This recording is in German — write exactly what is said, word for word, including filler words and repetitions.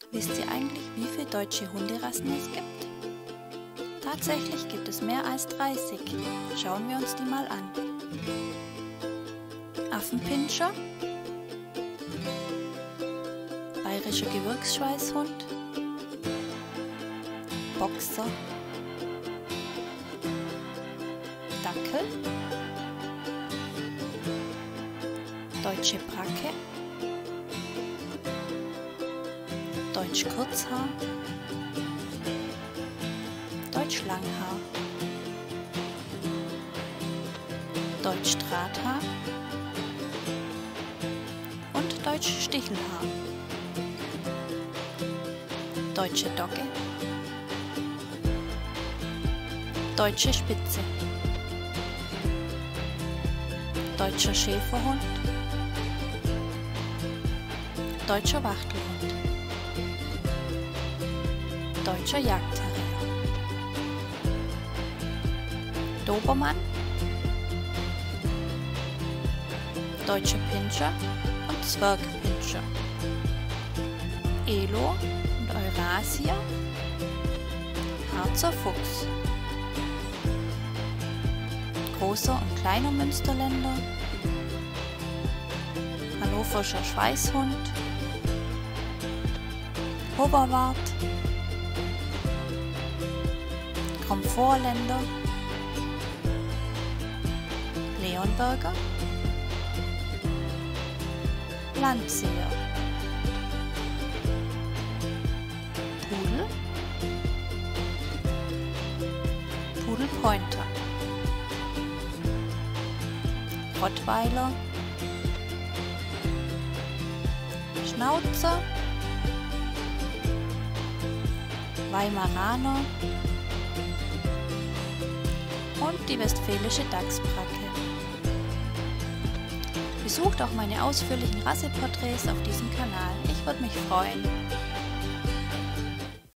Wisst ihr eigentlich, wie viele deutsche Hunderassen es gibt? Tatsächlich gibt es mehr als dreißig. Schauen wir uns die mal an. Affenpinscher, Bayerischer Gebirgsschweißhund, Boxer, Dackel, Deutsche Bracke, Deutsch Kurzhaar, Deutsch Langhaar, Deutsch Drahthaar und Deutsch Stichelhaar, Deutsche Dogge, Deutsche Spitze, Deutscher Schäferhund, Deutscher Wachtelhund, Deutscher Jagdterrier, Dobermann, Deutscher Pinscher und Zwergpinscher, Elo und Eurasia, Harzer Fuchs, Großer und Kleiner Münsterländer, Hannoverscher Schweißhund, Hoverwart, Komfortländer, Leonberger, Landseer, Pudel, Pudelpointer, Rottweiler, Schnauzer, Weimaraner und die Westfälische Dachsbracke. Besucht auch meine ausführlichen Rasseporträts auf diesem Kanal. Ich würde mich freuen.